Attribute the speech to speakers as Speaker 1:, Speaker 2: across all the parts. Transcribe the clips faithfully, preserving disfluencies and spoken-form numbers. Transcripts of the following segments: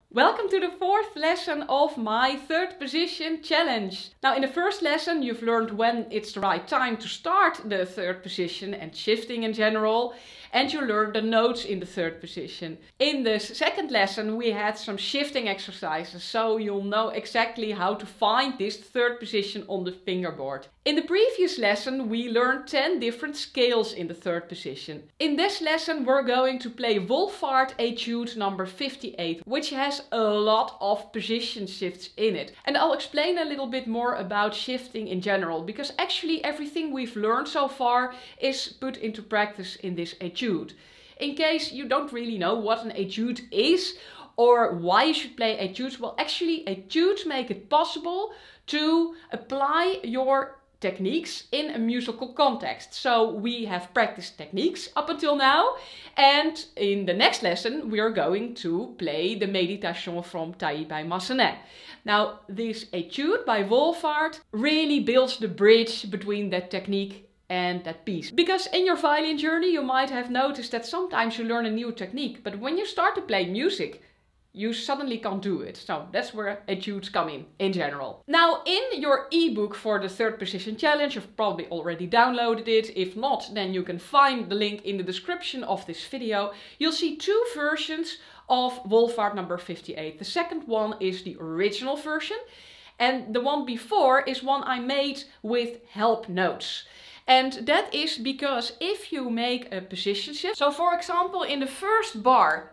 Speaker 1: Welcome to the fourth lesson of my third position challenge. Now in the first lesson you've learned when it's the right time to start the third position and shifting in general, and you learned the notes in the third position. In the second lesson we had some shifting exercises, so you'll know exactly how to find this third position on the fingerboard. In the previous lesson we learned ten different scales in the third position. In this lesson we're going to play Wolfart Etude number fifty-eight, which has a lot of position shifts in it. And I'll explain a little bit more about shifting in general, because actually everything we've learned so far is put into practice in this etude. In case you don't really know what an etude is or why you should play etudes, well actually etudes make it possible to apply your techniques in a musical context. So we have practiced techniques up until now, and in the next lesson we are going to play the Méditation from Taillis by Massenet. Now this etude by Wolfart really builds the bridge between that technique and that piece. Because in your violin journey you might have noticed that sometimes you learn a new technique, but when you start to play music you suddenly can't do it. So that's where etudes come in, in general. Now in your ebook for the third position challenge, you've probably already downloaded it. If not, then you can find the link in the description of this video. You'll see two versions of Wolfart number fifty-eight. The second one is the original version, and the one before is one I made with help notes. And that is because if you make a position shift, so for example in the first bar,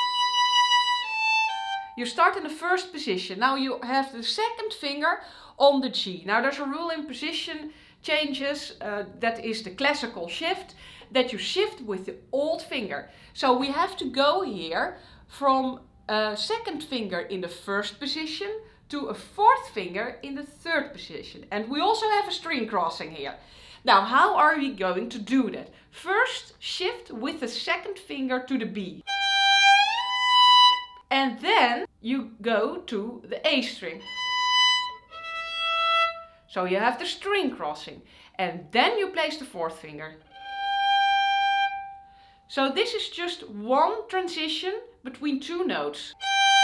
Speaker 1: you start in the first position. Now you have the second finger on the G. Now there's a rule in position changes, uh, that is the classical shift, that you shift with the old finger. So we have to go here from a second finger in the first position to a fourth finger in the third position. And we also have a string crossing here. Now how are we going to do that? First shift with the second finger to the B. And then you go to the A string. So you have the string crossing. And then you place the fourth finger. So this is just one transition between two notes.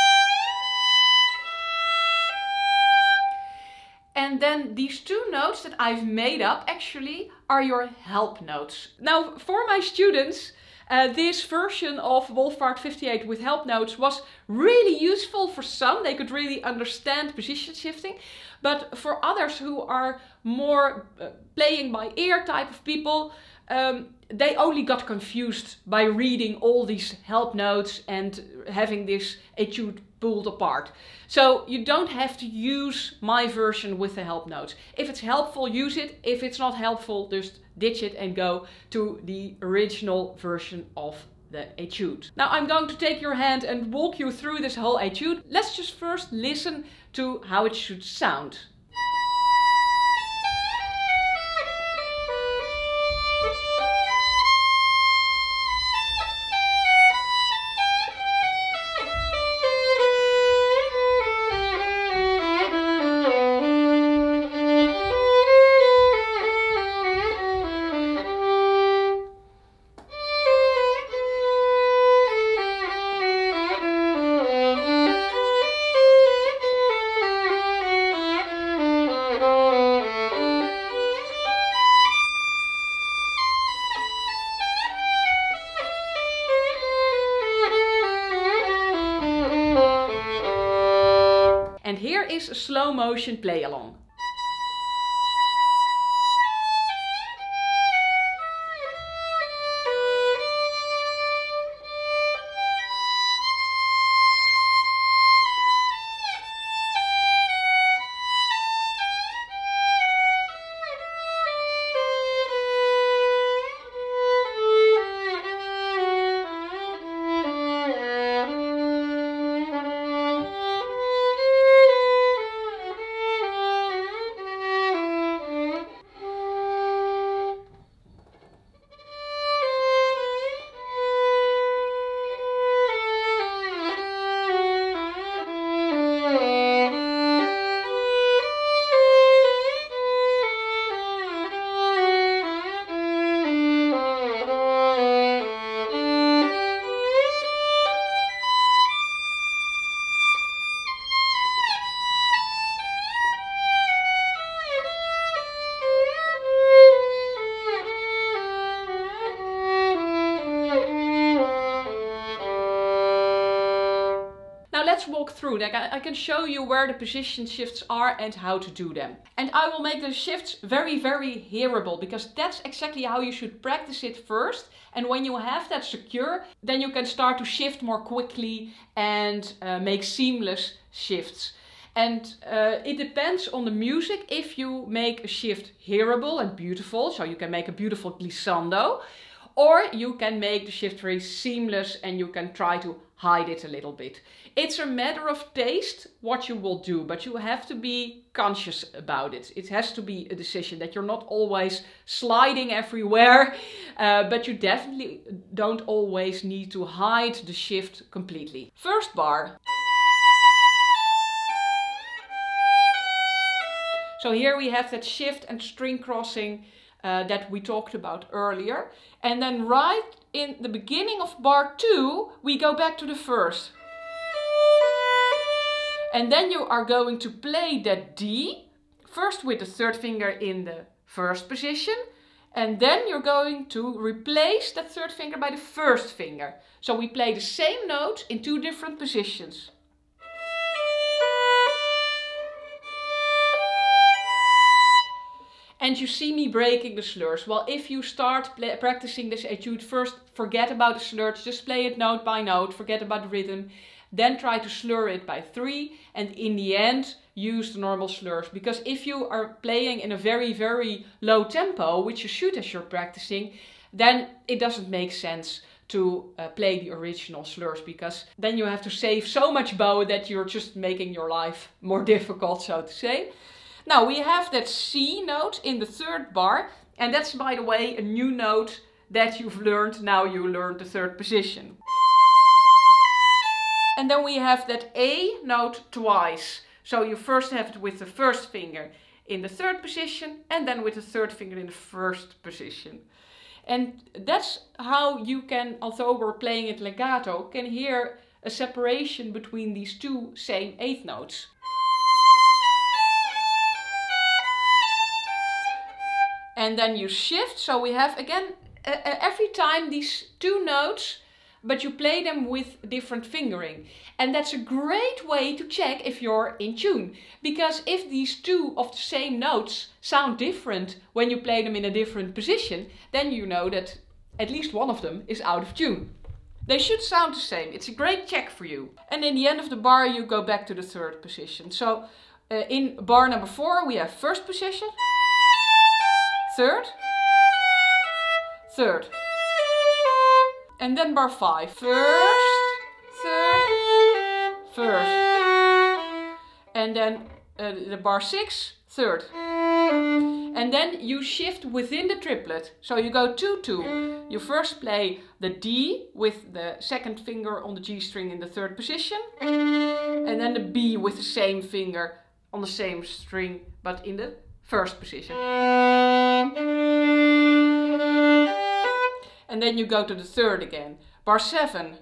Speaker 1: And then these two notes that I've made up actually are your help notes. Now for my students, Uh, this version of Wolfart fifty-eight with help notes was really useful for some. They could really understand position shifting. But for others who are more uh, playing by ear type of people, um, they only got confused by reading all these help notes and having this etude pulled apart. So you don't have to use my version with the help notes. If it's helpful, use it. If it's not helpful, just ditch it and go to the original version of the etude. Now I'm going to take your hand and walk you through this whole etude. Let's just first listen to how it should sound. And here is a slow motion play along. Now let's walk through. Like I can show you where the position shifts are and how to do them. And I will make the shifts very, very hearable, because that's exactly how you should practice it first. And when you have that secure, then you can start to shift more quickly and uh, make seamless shifts. And uh, it depends on the music if you make a shift hearable and beautiful, so you can make a beautiful glissando, or you can make the shift very seamless and you can try to hide it a little bit. It's a matter of taste what you will do, but you have to be conscious about it. It has to be a decision that you're not always sliding everywhere, uh, but you definitely don't always need to hide the shift completely. First bar. So here we have that shift and string crossing uh, that we talked about earlier. And then right in the beginning of bar two, we go back to the first. And then you are going to play that D, first with the third finger in the first position. And then you're going to replace that third finger by the first finger. So we play the same note in two different positions. And you see me breaking the slurs. Well, if you start practicing this etude, first forget about the slurs, just play it note by note, forget about the rhythm. Then try to slur it by three, and in the end use the normal slurs. Because if you are playing in a very, very low tempo, which you should as you're practicing, then it doesn't make sense to uh, play the original slurs, because then you have to save so much bow that you're just making your life more difficult, so to say. Now we have that C note in the third bar, and that's, by the way, a new note that you've learned. Now you learned the third position. And then we have that A note twice. So you first have it with the first finger in the third position and then with the third finger in the first position. And that's how you can, although we're playing it legato, can hear a separation between these two same eighth notes. And then you shift, so we have again uh, every time these two notes, but you play them with different fingering. And that's a great way to check if you're in tune. Because if these two of the same notes sound different when you play them in a different position, then you know that at least one of them is out of tune. They should sound the same. It's a great check for you. And in the end of the bar you go back to the third position. So uh, in bar number four we have first position, third, third. And then bar five. First, third, first. And then uh, the bar six, third. And then you shift within the triplet. So you go two two. You first play the D with the second finger on the G string in the third position. And then the B with the same finger on the same string but in the first position. And then you go to the third again. Bar seven.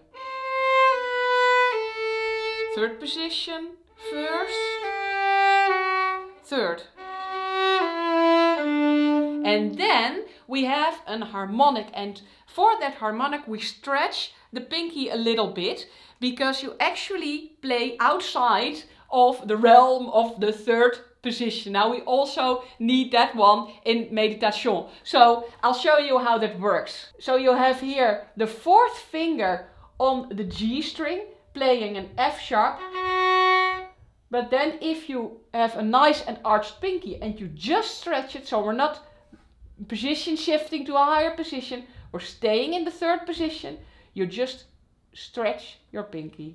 Speaker 1: Third position, first, third. And then we have an harmonic, and for that harmonic we stretch the pinky a little bit, because you actually play outside of the realm of the third position. Now we also need that one in meditation. So I'll show you how that works. So you have here the fourth finger on the G string playing an F sharp. But then if you have a nice and arched pinky and you just stretch it, so we're not position shifting to a higher position, we're staying in the third position, you just stretch your pinky.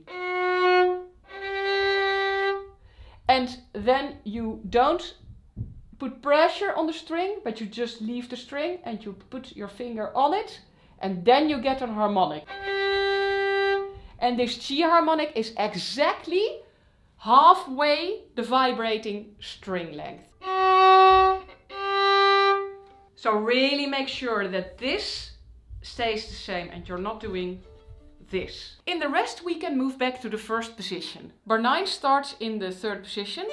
Speaker 1: And then you don't put pressure on the string, but you just leave the string and you put your finger on it, and then you get a harmonic. And this G harmonic is exactly halfway the vibrating string length. So really make sure that this stays the same and you're not doing this. In the rest we can move back to the first position. Bar nine starts in the third position.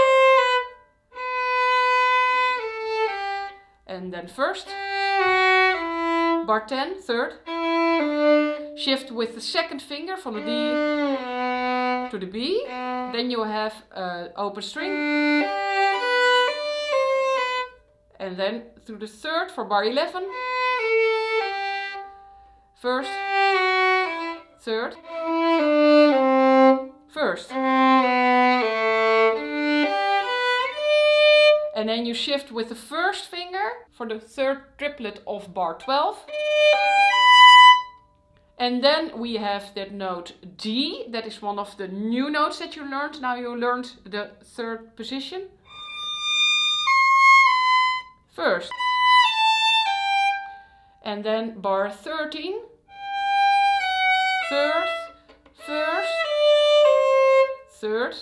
Speaker 1: And then first. Bar ten, third. Shift with the second finger from the D to the B, then you have an open string, and then through the third for bar eleven, first, third, first. And then you shift with the first finger for the third triplet of bar twelve. And then we have that note D, that is one of the new notes that you learned. Now you learned the third position. First. And then bar thirteen. Third, first, third.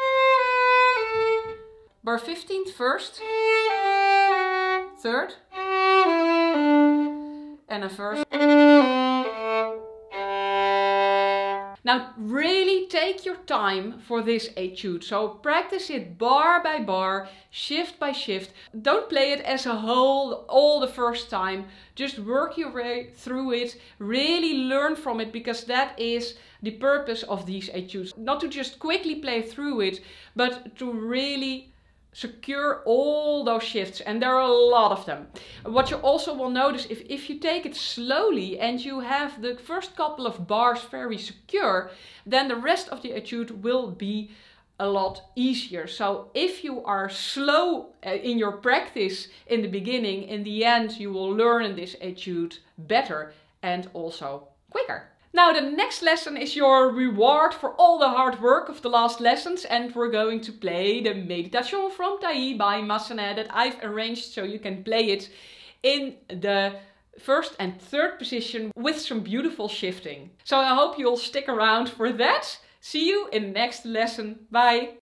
Speaker 1: Bar fifteen, first, third, and a first. Now really take your time for this etude. So practice it bar by bar, shift by shift. Don't play it as a whole all the first time. Just work your way through it. Really learn from it, because that is the purpose of these etudes. Not to just quickly play through it, but to really secure all those shifts, and there are a lot of them. What you also will notice, if, if you take it slowly and you have the first couple of bars very secure, then the rest of the etude will be a lot easier. So if you are slow in your practice in the beginning, in the end you will learn this etude better and also quicker. Now the next lesson is your reward for all the hard work of the last lessons, and we're going to play the Meditation from Taillis by Massenet that I've arranged so you can play it in the first and third position with some beautiful shifting. So I hope you'll stick around for that. See you in the next lesson. Bye!